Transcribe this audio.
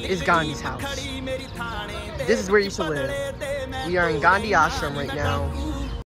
is Gandhi's house. This is where he used to live. We are in Gandhi ashram right now.